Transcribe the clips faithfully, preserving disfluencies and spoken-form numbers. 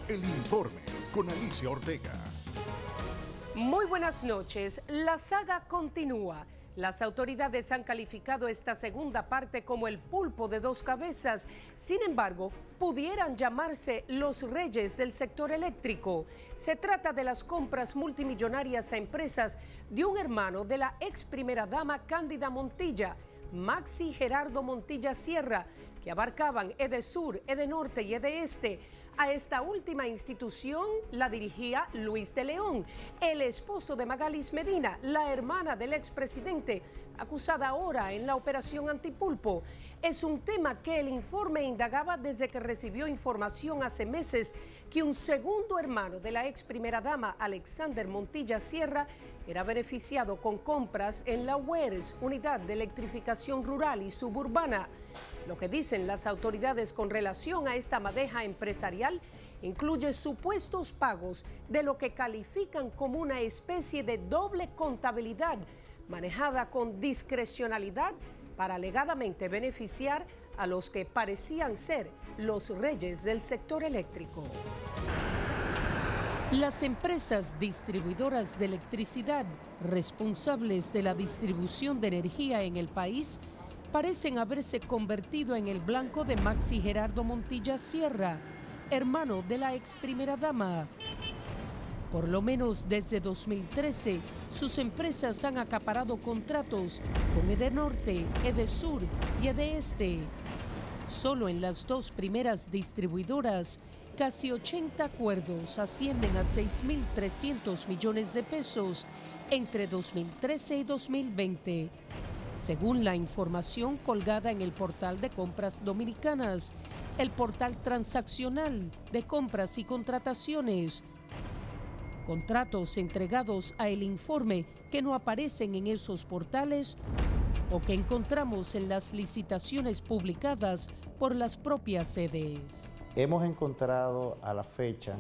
El informe con Alicia Ortega. Muy buenas noches. La saga continúa. Las autoridades han calificado esta segunda parte como el pulpo de dos cabezas. Sin embargo, pudieran llamarse los reyes del sector eléctrico. Se trata de las compras multimillonarias a empresas de un hermano de la ex primera dama Cándida Montilla, Maxi Gerardo Montilla Sierra, que abarcaban Edesur, Edenorte y Edeeste. A esta última institución la dirigía Luis de León, el esposo de Magalis Medina, la hermana del expresidente, acusada ahora en la operación Antipulpo. Es un tema que el informe indagaba desde que recibió información hace meses que un segundo hermano de la ex primera dama, Alexander Montilla Sierra, era beneficiado con compras en la U E R S, Unidad de Electrificación Rural y Suburbana. Lo que dicen las autoridades con relación a esta madeja empresarial incluye supuestos pagos de lo que califican como una especie de doble contabilidad manejada con discrecionalidad para alegadamente beneficiar a los que parecían ser los reyes del sector eléctrico. Las empresas distribuidoras de electricidad responsables de la distribución de energía en el país parecen haberse convertido en el blanco de Maxi Gerardo Montilla Sierra, hermano de la ex primera dama. Por lo menos desde dos mil trece, sus empresas han acaparado contratos con Edenorte, Edesur y Edeeste. Solo en las dos primeras distribuidoras, casi ochenta acuerdos ascienden a seis mil trescientos millones de pesos entre dos mil trece y dos mil veinte. Según la información colgada en el portal de compras dominicanas, el portal transaccional de compras y contrataciones. Contratos entregados a El Informe que no aparecen en esos portales o que encontramos en las licitaciones publicadas por las propias sedes. Hemos encontrado a la fecha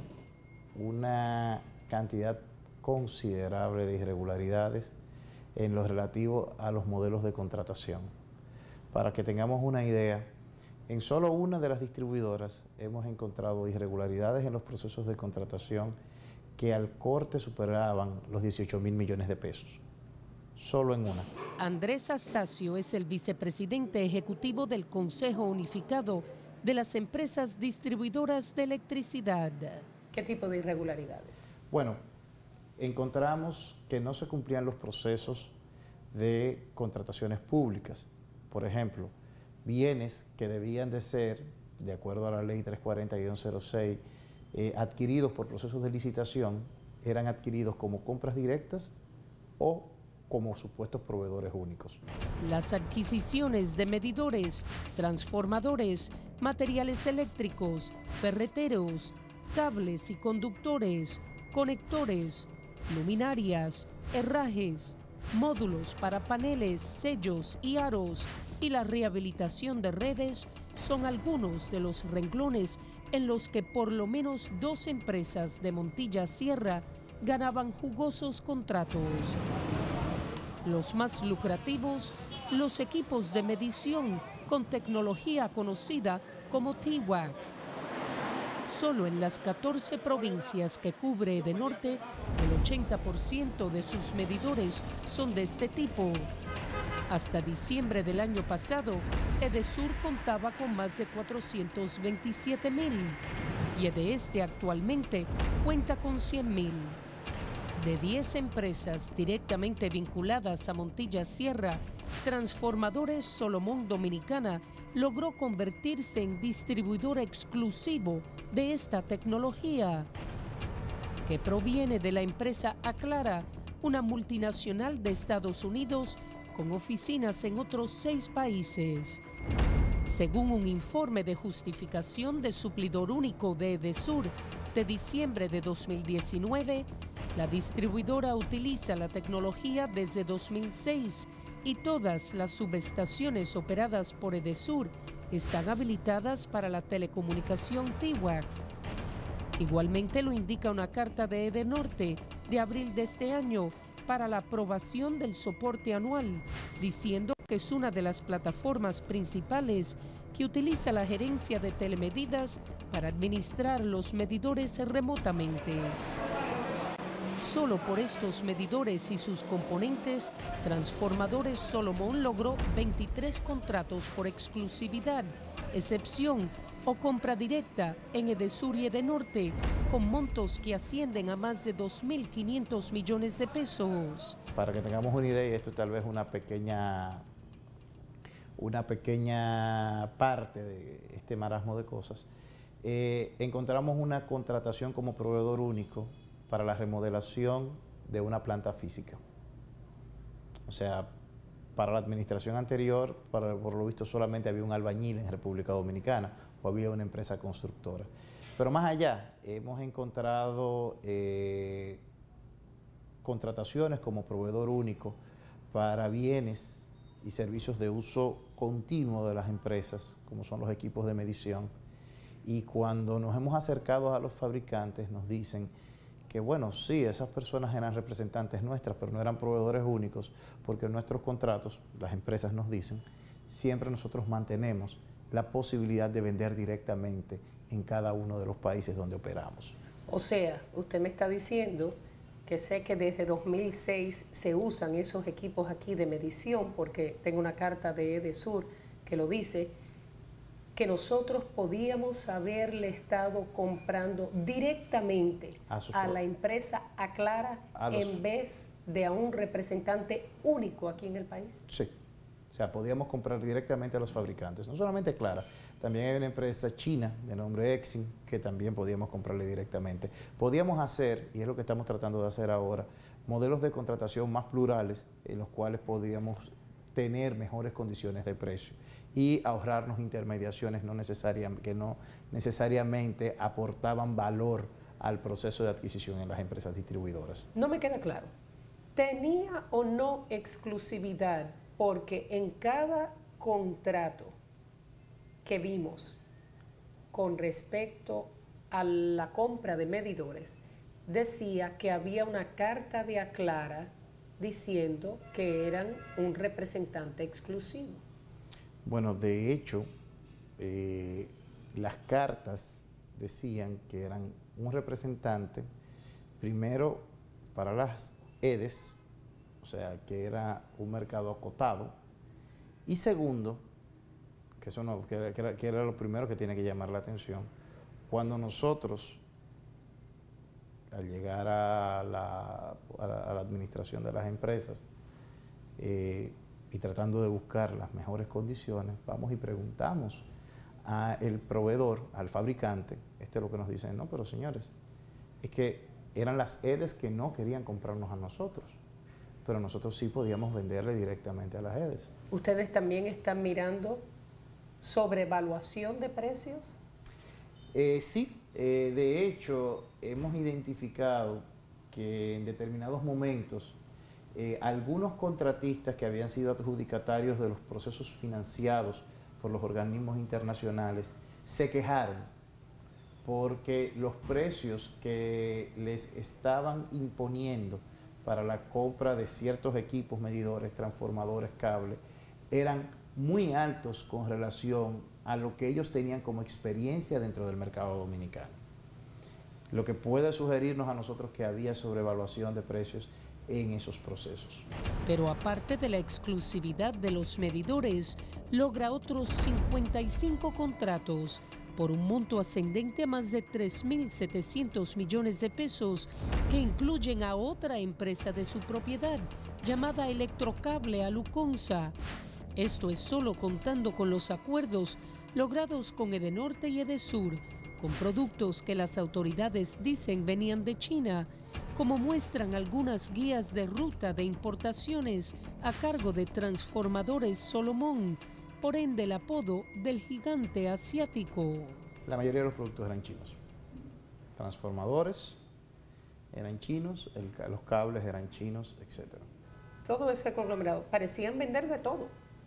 una cantidad considerable de irregularidades en lo relativo a los modelos de contratación. Para que tengamos una idea, en solo una de las distribuidoras hemos encontrado irregularidades en los procesos de contratación que al corte superaban los dieciocho mil millones de pesos. Solo en una. Andrés Astacio es el vicepresidente ejecutivo del Consejo Unificado de las Empresas Distribuidoras de Electricidad. ¿Qué tipo de irregularidades? Bueno, encontramos que no se cumplían los procesos de contrataciones públicas. Por ejemplo, bienes que debían de ser, de acuerdo a la ley trescientos cuarenta guión cero seis, eh, adquiridos por procesos de licitación, eran adquiridos como compras directas o como supuestos proveedores únicos. Las adquisiciones de medidores, transformadores, materiales eléctricos, ferreteros, cables y conductores, conectores, luminarias, herrajes, módulos para paneles, sellos y aros y la rehabilitación de redes son algunos de los renglones en los que por lo menos dos empresas de Montilla Sierra ganaban jugosos contratos. Los más lucrativos, los equipos de medición con tecnología conocida como T-Wax. Solo en las catorce provincias que cubre Edenorte, el ochenta por ciento de sus medidores son de este tipo. Hasta diciembre del año pasado, Edesur contaba con más de cuatrocientos veintisiete mil y Edeeste actualmente cuenta con cien mil. De diez empresas directamente vinculadas a Montilla Sierra, Transformadores Solomón Dominicana logró convertirse en distribuidor exclusivo de esta tecnología, que proviene de la empresa Aclara, una multinacional de Estados Unidos con oficinas en otros seis países. Según un informe de justificación de suplidor único de Edesur de diciembre de dos mil diecinueve, la distribuidora utiliza la tecnología desde dos mil seis y todas las subestaciones operadas por Edesur están habilitadas para la telecomunicación T-Wax. Igualmente lo indica una carta de Edenorte de abril de este año para la aprobación del soporte anual, diciendo que es una de las plataformas principales que utiliza la gerencia de telemedidas para administrar los medidores remotamente. Solo por estos medidores y sus componentes, Transformadores Solomon logró veintitrés contratos por exclusividad, excepción o compra directa en Edesur y Edenorte, con montos que ascienden a más de dos mil quinientos millones de pesos. Para que tengamos una idea, y esto tal vez una pequeña, una pequeña parte de este marasmo de cosas, eh, encontramos una contratación como proveedor único para la remodelación de una planta física. O sea, para la administración anterior, para, por lo visto solamente había un albañil en República Dominicana o había una empresa constructora. Pero más allá, hemos encontrado eh, contrataciones como proveedor único para bienes y servicios de uso continuo de las empresas, como son los equipos de medición. Y cuando nos hemos acercado a los fabricantes, nos dicen que bueno, sí, esas personas eran representantes nuestras, pero no eran proveedores únicos, porque en nuestros contratos, las empresas nos dicen, siempre nosotros mantenemos la posibilidad de vender directamente en cada uno de los países donde operamos. O sea, usted me está diciendo que sé que desde dos mil seis se usan esos equipos aquí de medición, porque tengo una carta de Edesur que lo dice, que nosotros podíamos haberle estado comprando directamente a, a la empresa Aclara a los, en vez de a un representante único aquí en el país. Sí, o sea, podíamos comprar directamente a los fabricantes, no solamente Aclara, también hay una empresa china de nombre Exim que también podíamos comprarle directamente. Podíamos hacer, y es lo que estamos tratando de hacer ahora, modelos de contratación más plurales en los cuales podríamos tener mejores condiciones de precio y ahorrarnos intermediaciones no necesariamente, que no necesariamente aportaban valor al proceso de adquisición en las empresas distribuidoras. No me queda claro, ¿tenía o no exclusividad? Porque en cada contrato que vimos con respecto a la compra de medidores, decía que había una carta de Aclara diciendo que eran un representante exclusivo. Bueno, de hecho, eh, las cartas decían que eran un representante, primero para las EDES, o sea, que era un mercado acotado, y segundo, que eso no, que era, que era lo primero que tiene que llamar la atención, cuando nosotros, al llegar a la, a la, a la administración de las empresas, eh, y tratando de buscar las mejores condiciones, vamos y preguntamos al proveedor, al fabricante, este es lo que nos dicen, no, pero señores, es que eran las EDES que no querían comprarnos a nosotros, pero nosotros sí podíamos venderle directamente a las EDES. ¿Ustedes también están mirando sobrevaluación de precios? Eh, sí, eh, de hecho, hemos identificado que en determinados momentos Eh, algunos contratistas que habían sido adjudicatarios de los procesos financiados por los organismos internacionales se quejaron porque los precios que les estaban imponiendo para la compra de ciertos equipos, medidores, transformadores, cables, eran muy altos con relación a lo que ellos tenían como experiencia dentro del mercado dominicano. Lo que puede sugerirnos a nosotros que había sobrevaluación de precios en esos procesos. Pero aparte de la exclusividad de los medidores, logra otros cincuenta y cinco contratos por un monto ascendente a más de tres mil setecientos millones de pesos que incluyen a otra empresa de su propiedad llamada Electrocable Aluconsa. Esto es solo contando con los acuerdos logrados con Edenorte y Edesur, con productos que las autoridades dicen venían de China, como muestran algunas guías de ruta de importaciones a cargo de Transformadores Solomon, por ende el apodo del gigante asiático. La mayoría de los productos eran chinos. Transformadores eran chinos, el, los cables eran chinos, etcétera. Todo ese conglomerado, parecían vender de todo.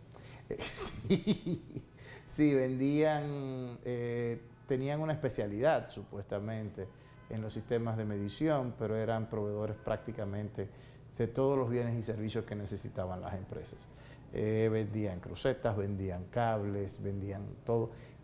Sí, sí, vendían, eh, tenían una especialidad supuestamente en los sistemas de medición, pero eran proveedores prácticamente de todos los bienes y servicios que necesitaban las empresas. Eh, vendían crucetas, vendían cables, vendían todo.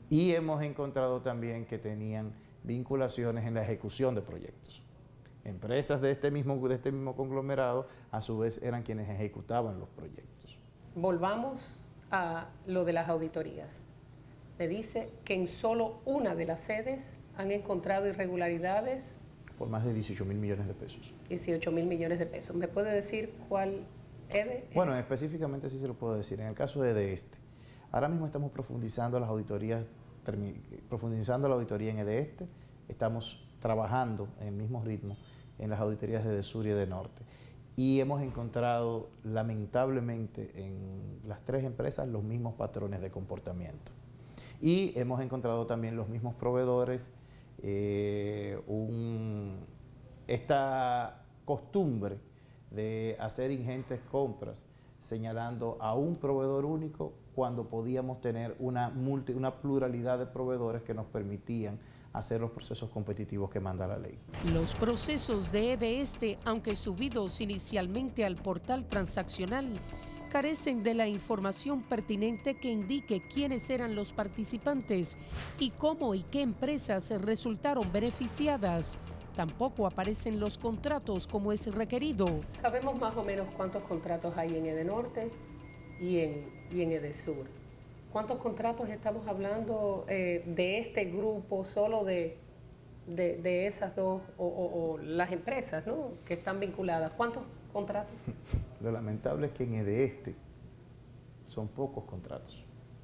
Y hemos encontrado también que tenían vinculaciones en la ejecución de proyectos. Empresas de este mismo, de este mismo conglomerado, a su vez, eran quienes ejecutaban los proyectos. Volvamos a lo de las auditorías. Me dice que en solo una de las sedes han encontrado irregularidades. Por más de dieciocho mil millones de pesos. dieciocho mil millones de pesos. ¿Me puede decir cuál EDE es? Bueno, específicamente sí se lo puedo decir. En el caso de EDESTE, ahora mismo estamos profundizando las auditorías, profundizando la auditoría en EDESTE, estamos trabajando en el mismo ritmo en las auditorías de EDESUR y EDENORTE. Y hemos encontrado, lamentablemente, en las tres empresas los mismos patrones de comportamiento. Y hemos encontrado también los mismos proveedores, eh, un, esta costumbre de hacer ingentes compras señalando a un proveedor único cuando podíamos tener una, multi, una pluralidad de proveedores que nos permitían hacer los procesos competitivos que manda la ley. Los procesos de EDESTE, aunque subidos inicialmente al portal transaccional, carecen de la información pertinente que indique quiénes eran los participantes y cómo y qué empresas resultaron beneficiadas. Tampoco aparecen los contratos como es requerido. ¿Sabemos más o menos cuántos contratos hay en EDENORTE y en, y en EDESUR? ¿Cuántos contratos estamos hablando eh, de este grupo, solo de, de, de esas dos, o, o, o las empresas, ¿no?, que están vinculadas? ¿Cuántos contratos? Lo lamentable es que en EDESTE son pocos contratos.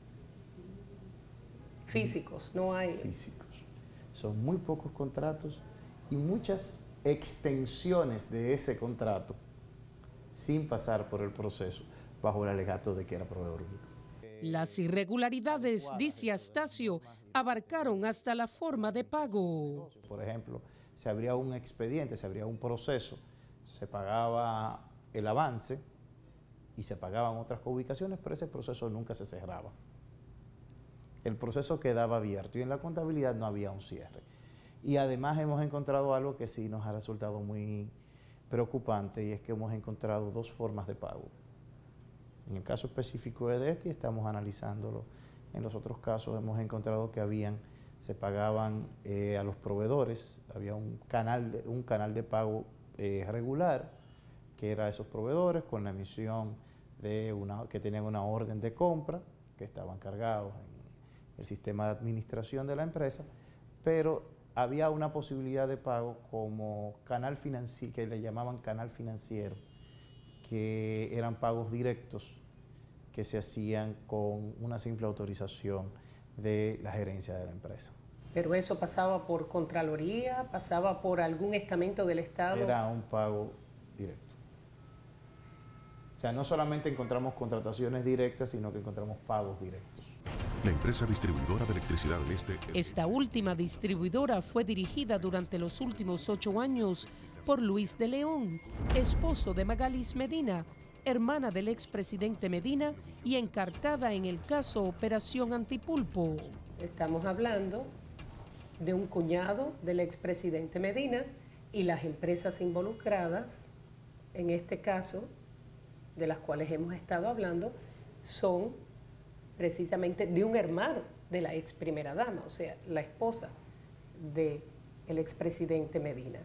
Físicos, no hay. Físicos. Son muy pocos contratos y muchas extensiones de ese contrato sin pasar por el proceso bajo el alegato de que era proveedor único. Las irregularidades, dice Astacio, abarcaron hasta la forma de pago. Por ejemplo, se abría un expediente, se abría un proceso, se pagaba el avance y se pagaban otras ubicaciones, pero ese proceso nunca se cerraba. El proceso quedaba abierto y en la contabilidad no había un cierre. Y además hemos encontrado algo que sí nos ha resultado muy preocupante y es que hemos encontrado dos formas de pago. En el caso específico de este, estamos analizándolo. En los otros casos hemos encontrado que habían, se pagaban eh, a los proveedores, había un canal de, un canal de pago eh, regular, que era esos proveedores con la emisión de una, que tenían una orden de compra, que estaban cargados en el sistema de administración de la empresa, pero había una posibilidad de pago como canal financiero, que le llamaban canal financiero, que eran pagos directos que se hacían con una simple autorización de la gerencia de la empresa. ¿Pero eso pasaba por Contraloría, pasaba por algún estamento del Estado? Era un pago directo. O sea, no solamente encontramos contrataciones directas, sino que encontramos pagos directos. La empresa distribuidora de electricidad del Este. Esta última distribuidora fue dirigida durante los últimos ocho años por Luis de León, esposo de Magalis Medina, hermana del expresidente Medina y encartada en el caso Operación Antipulpo. Estamos hablando de un cuñado del expresidente Medina y las empresas involucradas, en este caso, de las cuales hemos estado hablando, son precisamente de un hermano de la ex primera dama, o sea, la esposa del expresidente Medina.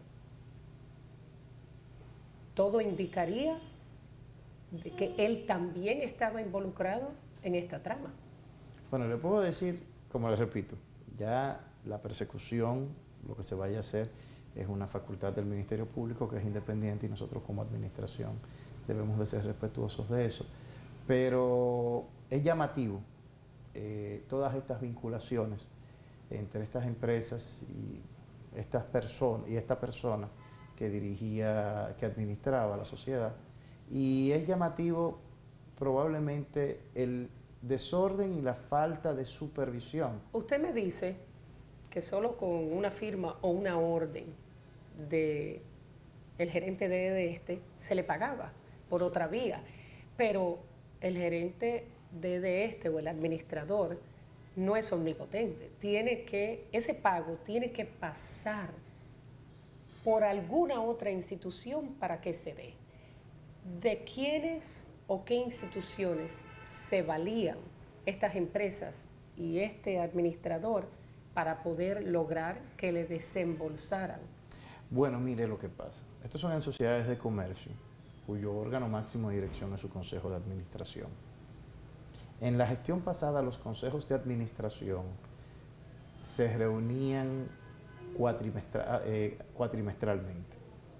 Todo indicaría de que él también estaba involucrado en esta trama. Bueno, le puedo decir, como le repito, ya la persecución, lo que se vaya a hacer, es una facultad del Ministerio Público que es independiente y nosotros como administración debemos de ser respetuosos de eso. Pero es llamativo eh, todas estas vinculaciones entre estas empresas y estas personas y esta persona que dirigía, que administraba la sociedad. Y es llamativo probablemente el desorden y la falta de supervisión. Usted me dice que solo con una firma o una orden de el gerente de EDESTE se le pagaba por otra vía, pero el gerente de EDESTE o el administrador no es omnipotente. Tiene que, ese pago tiene que pasar por alguna otra institución para que se dé. ¿De quiénes o qué instituciones se valían estas empresas y este administrador para poder lograr que le desembolsaran? Bueno, mire lo que pasa. Estos son en sociedades de comercio, cuyo órgano máximo de dirección es su consejo de administración. En la gestión pasada, los consejos de administración se reunían cuatrimestra, eh, cuatrimestralmente.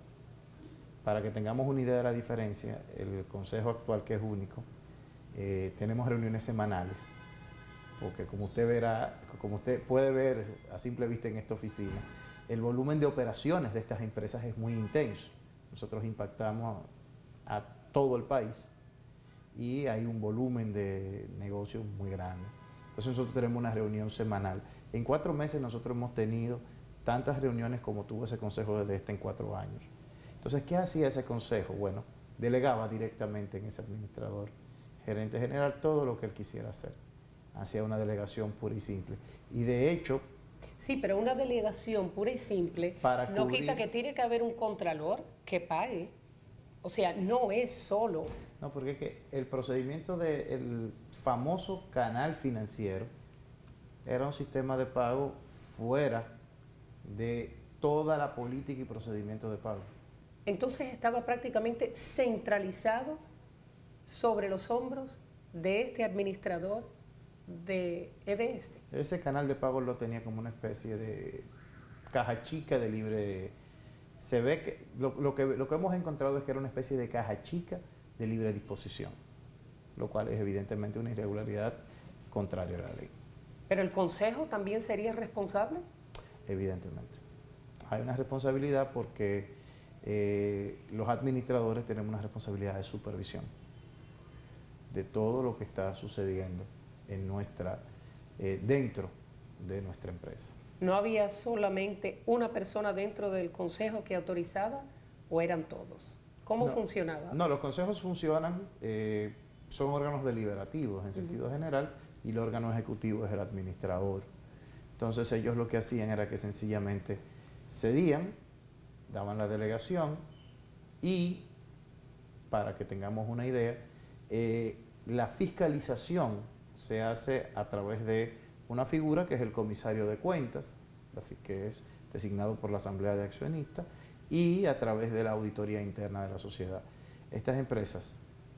Para que tengamos una idea de la diferencia, el consejo actual, que es único, eh, tenemos reuniones semanales, porque como usted verá, como usted puede ver a simple vista en esta oficina, el volumen de operaciones de estas empresas es muy intenso. Nosotros impactamos a, a todo el país y hay un volumen de negocios muy grande. Entonces nosotros tenemos una reunión semanal. En cuatro meses nosotros hemos tenido tantas reuniones como tuvo ese consejo desde este en cuatro años. Entonces, ¿qué hacía ese consejo? Bueno, delegaba directamente en ese administrador, gerente general, todo lo que él quisiera hacer. Hacía una delegación pura y simple. Y de hecho... Sí, pero una delegación pura y simple para no cubrir, quita que tiene que haber un contralor que pague. O sea, no es solo... No, porque es que el procedimiento del famoso canal financiero era un sistema de pago fuera de toda la política y procedimiento de pago. Entonces estaba prácticamente centralizado sobre los hombros de este administrador de EDESTE. Ese canal de pago lo tenía como una especie de caja chica de libre... Se ve que lo, lo que lo que hemos encontrado es que era una especie de caja chica de libre disposición, lo cual es evidentemente una irregularidad contraria a la ley. ¿Pero el Consejo también sería responsable? Evidentemente. Hay una responsabilidad porque eh, los administradores tenemos una responsabilidad de supervisión de todo lo que está sucediendo en nuestra, eh, dentro de nuestra empresa. ¿No había solamente una persona dentro del consejo que autorizaba o eran todos? ¿Cómo no, funcionaba? No, los consejos funcionan, eh, son órganos deliberativos en sentido uh-huh. general, y el órgano ejecutivo es el administrador. Entonces ellos lo que hacían era que sencillamente cedían, daban la delegación y, para que tengamos una idea, eh, la fiscalización se hace a través de una figura que es el comisario de cuentas, que es designado por la Asamblea de Accionistas, y a través de la auditoría interna de la sociedad. Estas empresas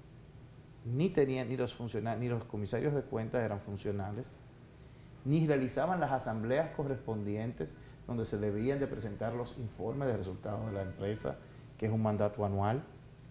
ni tenían, ni los funcionarios, ni los comisarios de cuentas eran funcionales, ni realizaban las asambleas correspondientes donde se debían de presentar los informes de resultados de la empresa, que es un mandato anual.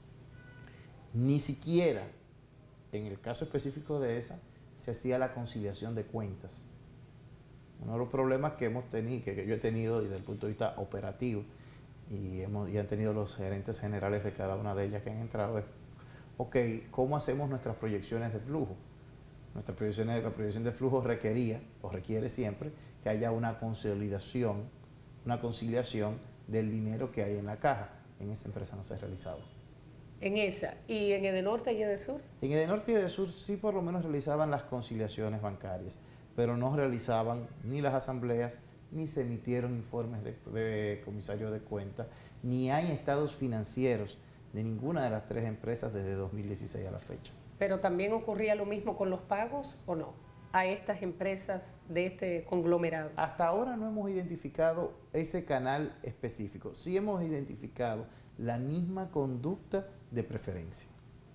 Ni siquiera, en el caso específico de esa, se hacía la conciliación de cuentas. Uno de los problemas que hemos tenido, que yo he tenido desde el punto de vista operativo, y, hemos, y han tenido los gerentes generales de cada una de ellas que han entrado, es, ok, ¿cómo hacemos nuestras proyecciones de flujo? Nuestra proyección, la proyección de flujo requería, o requiere siempre, que haya una consolidación, una conciliación del dinero que hay en la caja. En esa empresa no se ha realizado. En esa. ¿Y en Edenorte y Edesur? En Edenorte y Edesur sí por lo menos realizaban las conciliaciones bancarias, pero no realizaban ni las asambleas, ni se emitieron informes de, de comisario de cuentas, ni hay estados financieros de ninguna de las tres empresas desde dos mil dieciséis a la fecha. ¿Pero también ocurría lo mismo con los pagos o no? A estas empresas de este conglomerado. Hasta ahora no hemos identificado ese canal específico. Sí hemos identificado la misma conducta de preferencia.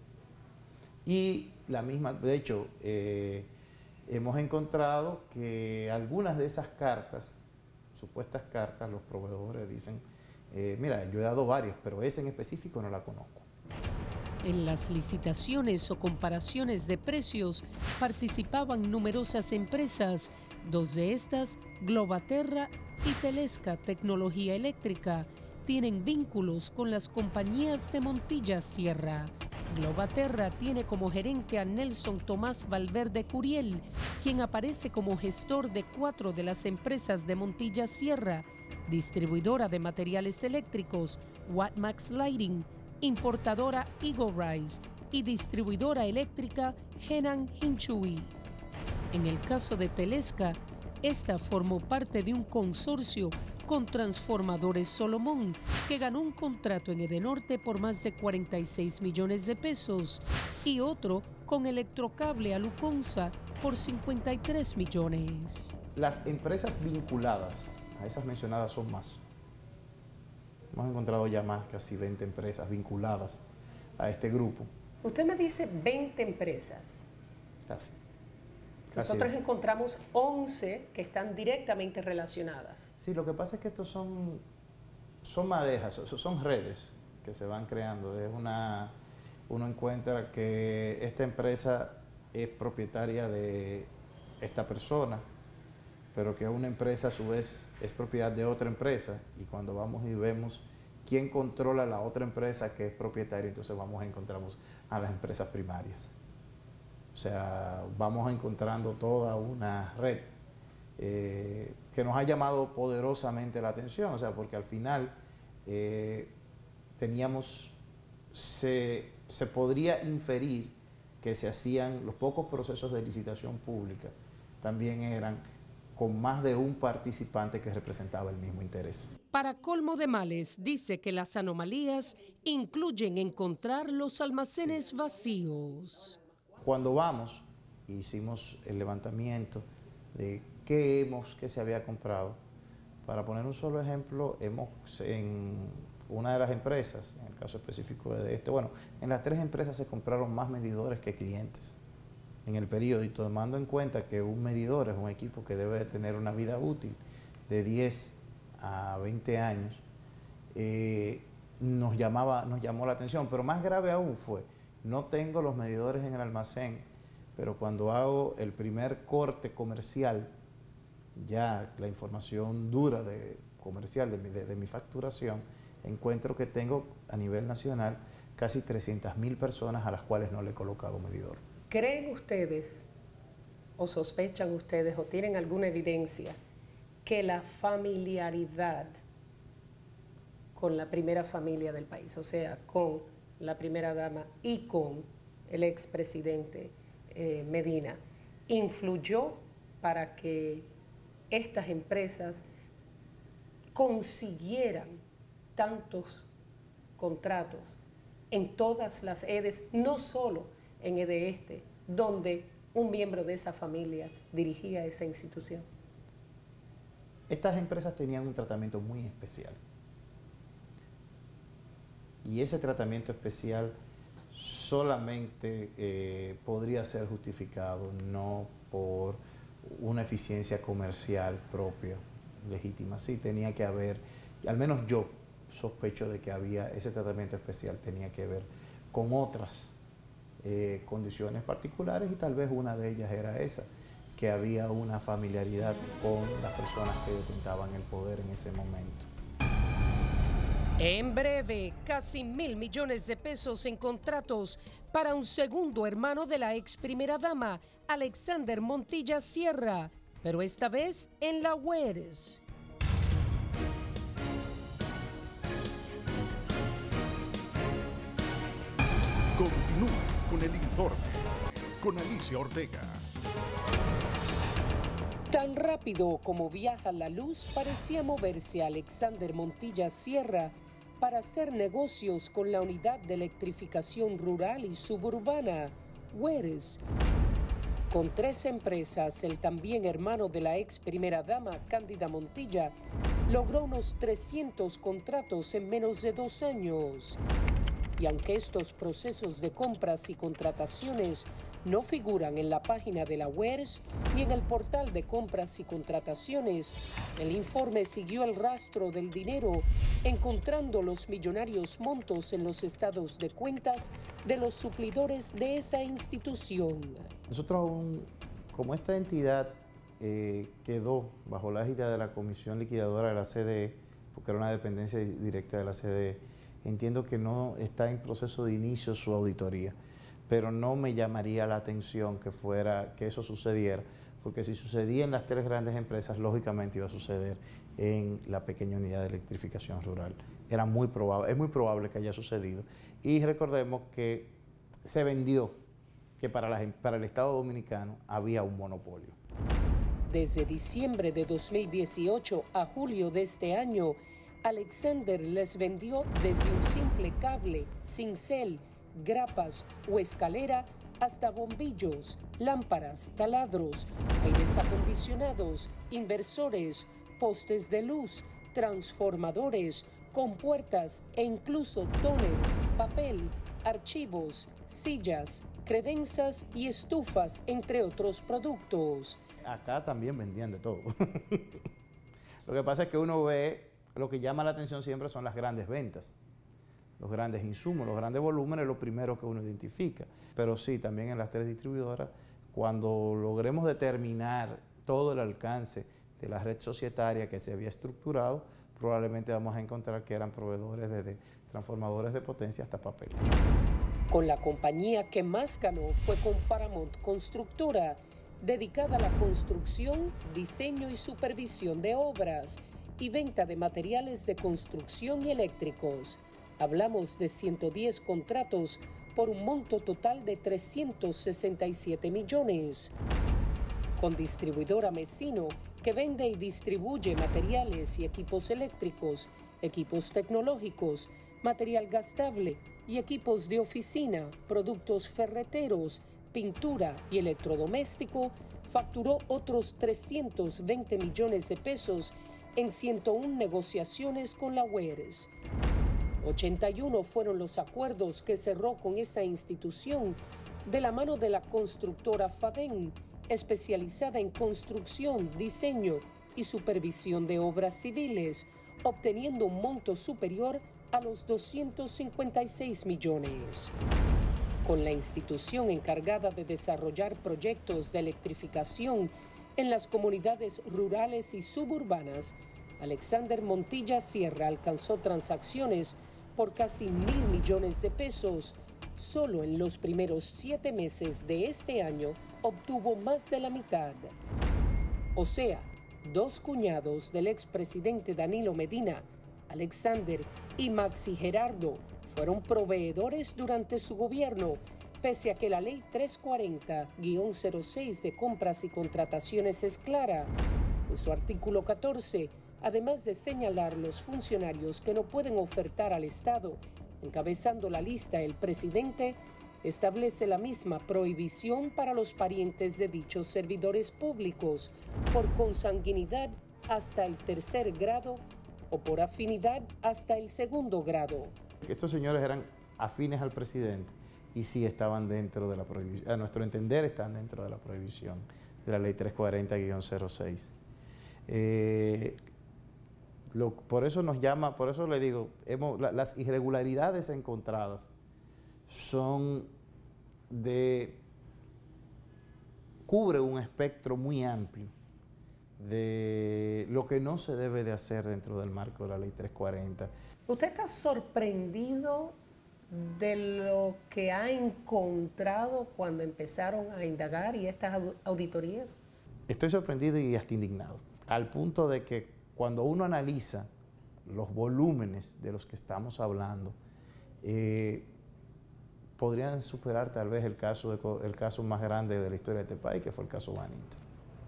Y la misma, de hecho, eh, hemos encontrado que algunas de esas cartas, supuestas cartas, los proveedores dicen, eh, mira, yo he dado varias, pero esa en específico no la conozco. En las licitaciones o comparaciones de precios participaban numerosas empresas, dos de estas, Globaterra y Telesca Tecnología Eléctrica, tienen vínculos con las compañías de Montilla Sierra. Globaterra tiene como gerente a Nelson Tomás Valverde Curiel, quien aparece como gestor de cuatro de las empresas de Montilla Sierra, distribuidora de materiales eléctricos, Wattmax Lighting, importadora Eagle Rise y distribuidora eléctrica Henan Hinchui. En el caso de Telesca, esta formó parte de un consorcio con Transformadores Solomón, que ganó un contrato en Edenorte por más de cuarenta y seis millones de pesos, y otro con Electrocable a Luconza por cincuenta y tres millones. Las empresas vinculadas a esas mencionadas son más. Hemos encontrado ya más, casi veinte empresas vinculadas a este grupo. Usted me dice veinte empresas. Casi. Casi. Nosotros encontramos once que están directamente relacionadas. Sí, lo que pasa es que estos son, son madejas, son redes que se van creando. Es una, uno encuentra que esta empresa es propietaria de esta persona, pero que una empresa a su vez es propiedad de otra empresa, y cuando vamos y vemos quién controla la otra empresa que es propietaria, entonces vamos a encontramos a las empresas primarias. O sea, vamos encontrando toda una red eh, que nos ha llamado poderosamente la atención, o sea, porque al final eh, teníamos, se, se podría inferir que se hacían, los pocos procesos de licitación pública también eran con más de un participante que representaba el mismo interés. Para colmo de males, dice que las anomalías incluyen encontrar los almacenes vacíos. Cuando vamos, hicimos el levantamiento de qué hemos, qué se había comprado. Para poner un solo ejemplo, hemos en una de las empresas, en el caso específico de este, bueno, en las tres empresas se compraron más medidores que clientes en el periodo, y tomando en cuenta que un medidor es un equipo que debe tener una vida útil de diez a veinte años, eh, nos, llamaba, nos llamó la atención, pero más grave aún fue, no tengo los medidores en el almacén, pero cuando hago el primer corte comercial, ya la información dura de comercial de mi, de, de mi facturación, encuentro que tengo a nivel nacional casi trescientas mil personas a las cuales no le he colocado medidor. ¿Creen ustedes, o sospechan ustedes, o tienen alguna evidencia que la familiaridad con la primera familia del país, o sea, con la primera dama y con el expresidente eh, Medina, influyó para que estas empresas consiguieran tantos contratos en todas las EDES, no solo en EDE Este, donde un miembro de esa familia dirigía esa institución? Estas empresas tenían un tratamiento muy especial. Y ese tratamiento especial solamente eh, podría ser justificado no por una eficiencia comercial propia, legítima. Sí, tenía que haber, al menos yo sospecho de que había ese tratamiento especial, tenía que ver con otras eh, condiciones particulares, y tal vez una de ellas era esa, que había una familiaridad con las personas que detentaban el poder en ese momento. En breve, casi mil millones de pesos en contratos para un segundo hermano de la ex primera dama, Alexander Montilla Sierra, pero esta vez en la U E R S. Continúa con el informe con Alicia Ortega. Tan rápido como viaja la luz, parecía moverse Alexander Montilla Sierra para hacer negocios con la Unidad de Electrificación Rural y Suburbana, U E R S. Con tres empresas, el también hermano de la ex primera dama, Cándida Montilla, logró unos trescientos contratos en menos de dos años. Y aunque estos procesos de compras y contrataciones no figuran en la página de la U E R S ni en el portal de compras y contrataciones, el informe siguió el rastro del dinero, encontrando los millonarios montos en los estados de cuentas de los suplidores de esa institución. Nosotros, un, como esta entidad eh, quedó bajo la égida de la Comisión Liquidadora de la C D E, porque era una dependencia directa de la C D E, entiendo que no está en proceso de inicio su auditoría, pero no me llamaría la atención que fuera que eso sucediera, porque si sucedía en las tres grandes empresas, lógicamente iba a suceder en la pequeña unidad de electrificación rural. Era muy probable, es muy probable que haya sucedido. Y recordemos que se vendió que para, la, para el Estado Dominicano había un monopolio. Desde diciembre de dos mil dieciocho a julio de este año, Alexander les vendió desde un simple cable, cincel, grapas o escalera hasta bombillos, lámparas, taladros, aires acondicionados, inversores, postes de luz, transformadores, compuertas e incluso tóner, papel, archivos, sillas, credenzas y estufas, entre otros productos. Acá también vendían de todo. Lo que pasa es que uno ve, lo que llama la atención siempre son las grandes ventas, los grandes insumos, los grandes volúmenes, lo primero que uno identifica. Pero sí, también en las tres distribuidoras, cuando logremos determinar todo el alcance de la red societaria que se había estructurado, probablemente vamos a encontrar que eran proveedores desde transformadores de potencia hasta papel. Con la compañía que más ganó fue con Faramont Constructora, dedicada a la construcción, diseño y supervisión de obras y venta de materiales de construcción y eléctricos. Hablamos de ciento diez contratos por un monto total de trescientos sesenta y siete millones. Con distribuidora Mesino, que vende y distribuye materiales y equipos eléctricos, equipos tecnológicos, material gastable y equipos de oficina, productos ferreteros, pintura y electrodoméstico, facturó otros trescientos veinte millones de pesos en ciento una negociaciones con la U E R S. ochenta y uno fueron los acuerdos que cerró con esa institución de la mano de la constructora Fadén, especializada en construcción, diseño y supervisión de obras civiles, obteniendo un monto superior a los doscientos cincuenta y seis millones. Con la institución encargada de desarrollar proyectos de electrificación en las comunidades rurales y suburbanas, Alexander Montilla Sierra alcanzó transacciones por casi mil millones de pesos. Solo en los primeros siete meses de este año obtuvo más de la mitad. O sea, dos cuñados del expresidente Danilo Medina, Alexander y Maxi Gerardo, fueron proveedores durante su gobierno, pese a que la ley trescientos cuarenta guión cero seis de compras y contrataciones es clara. En su artículo catorce, además de señalar los funcionarios que no pueden ofertar al Estado, encabezando la lista el presidente, establece la misma prohibición para los parientes de dichos servidores públicos por consanguinidad hasta el tercer grado o por afinidad hasta el segundo grado. Estos señores eran afines al presidente y sí estaban dentro de la prohibición, a nuestro entender están dentro de la prohibición de la ley trescientos cuarenta guión cero seis. Eh, lo, por eso nos llama, por eso le digo, hemos, la, las irregularidades encontradas son de, cubre un espectro muy amplio de lo que no se debe de hacer dentro del marco de la ley trescientos cuarenta. ¿Usted está sorprendido de lo que ha encontrado cuando empezaron a indagar y estas auditorías? Estoy sorprendido y hasta indignado, al punto de que cuando uno analiza los volúmenes de los que estamos hablando, eh, podrían superar tal vez el caso, de, el caso más grande de la historia de este país, que fue el caso Baninter.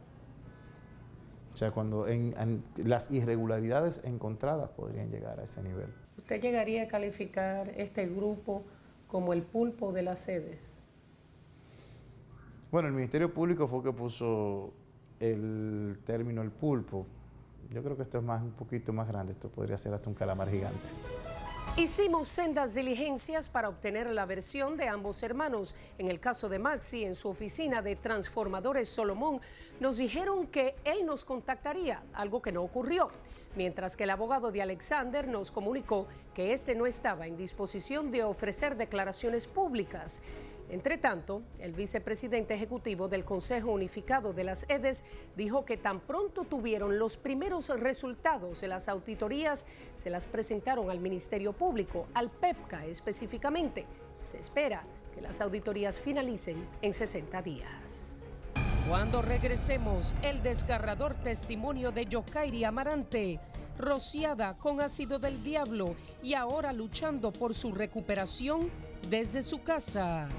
O sea, cuando en, en, las irregularidades encontradas podrían llegar a ese nivel. ¿Usted llegaría a calificar este grupo como el pulpo de las sedes? Bueno, el Ministerio Público fue el que puso el término el pulpo. Yo creo que esto es más, un poquito más grande, esto podría ser hasta un calamar gigante. Hicimos sendas diligencias para obtener la versión de ambos hermanos. En el caso de Maxi, en su oficina de Transformadores Solomón, nos dijeron que él nos contactaría, algo que no ocurrió. Mientras que el abogado de Alexander nos comunicó que este no estaba en disposición de ofrecer declaraciones públicas. Entre tanto, el vicepresidente ejecutivo del Consejo Unificado de las EDES dijo que tan pronto tuvieron los primeros resultados de las auditorías, se las presentaron al Ministerio Público, al PEPCA específicamente. Se espera que las auditorías finalicen en sesenta días. Cuando regresemos, el desgarrador testimonio de Yokairi Amarante, rociada con ácido del diablo y ahora luchando por su recuperación desde su casa.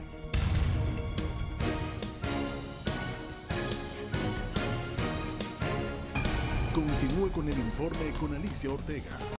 Continúe con el informe con Alicia Ortega.